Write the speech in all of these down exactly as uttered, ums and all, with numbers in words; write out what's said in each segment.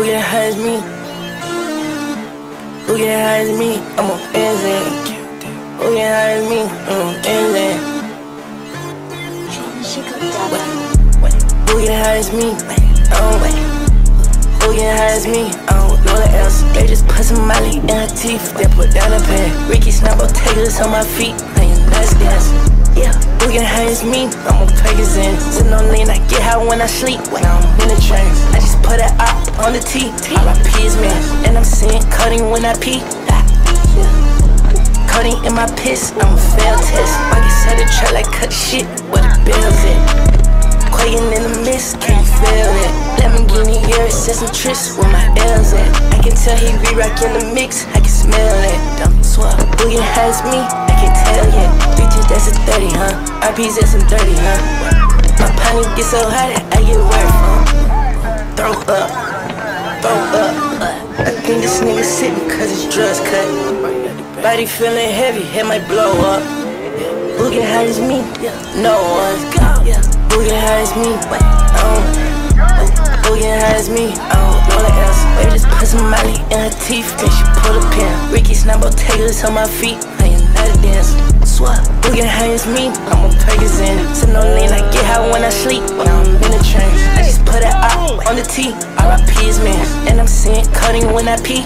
Who get high as me? Who get high as me? I'm on Benzin. Who get high as me? I'm on Benzin. Who get high as me? I don't wait. Who get high as me? I don't know the else. They just put some Molly in her teeth. Then put down a pen. Ricky Snapple Taylor's on my feet. I ain't nice dance. Yeah, who get high as me? I'm on Pegasus. Sitting on lean, I get high when I sleep. Now I'm in the train. I just put it out on the T. All I pee is man. And I'm seeing cutting when I pee. Cutting in my piss, I'm a fail test. I get set a track like cut shit. Where the bills at? Quaking in the mist, can you feel it? Lamborghini here, it says some tricks where my L's at. I can tell he re-rockin' the mix, I can smell it. Dumb swap, who get high as me? I can't tell yet. Bitches, that's a thirty, huh? R Ps, that's some thirty, huh? My pony get so hot, I get worth, huh? Throw up, throw up. I think this nigga sitting cause his drugs cut. Body feeling heavy, head might blow up. Who get high as me? No one. Who get high as me? I don't. Who get high as me? I don't know the else. They just put some Molly in her teeth, then she pull a pin. Ricky Snapple Taylor's on my feet. I ain't not a dance. Swap. Who get high as me? I'm on Pegasus. Sitting on lean, I get high when I sleep. Now I'm in the train. I just put it out on the T. R I P is man. And I'm seeing cutting when I pee.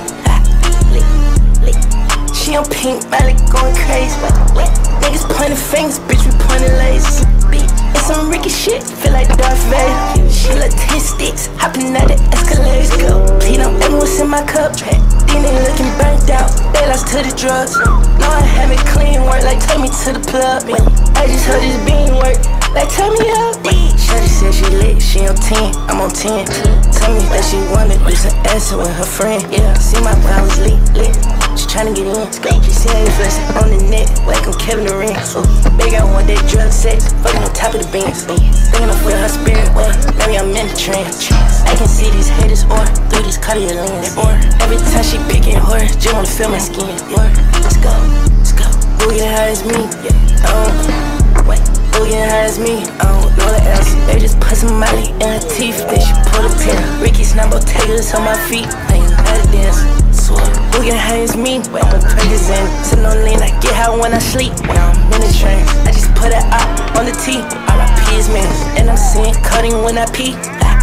She on pink, Molly going crazy. Niggas pointing fingers, bitch, we pointing lasers. It's some Ricky shit, feel like Darth Vader. She like ten sticks, hopping at the escalators. Go, please don't ever what's in my cup. Then they looking burnt out, they lost to the drugs. No, I haven't clean work, like take me to the plug. I just heard this bean work, like turn me up. Shawty said she lit, she on ten, I'm on ten. Tell me that she wanted do some acid with her friend. Yeah, see my powers lit, lit. She tryna get in. She see how you flexing on the net. Wake up Kevin Durant. Big I want that drug sex. Fucking on top of the beans. Thinking of with her spirit. Well, maybe I'm in the trance. I can see these haters or through these Cartier lens. Or every time she picking her, just wanna feel my skin. Or let's go, let's go. Who get high as me? I don't. Wait. Who get high as me? I don't know the else. They just put some Molly in her teeth. Then she pull a pin. Ricky Snapple Taylor's on my feet. I ain't not a dance. Who get high as me? I'm on Pegasus. Sitting on lean, I get high when I sleep. Now I'm in the train. I just put it out on the T. R I P is man. And I'm seeing cutting when I pee.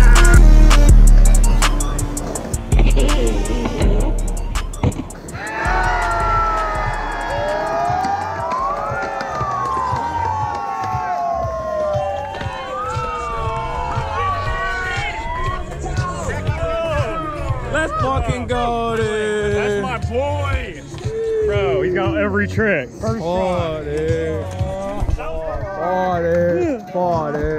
Let's fucking go, dude. That's my boy. Bro, he's got every trick. First oh, dude. Oh, dude. Oh, dude.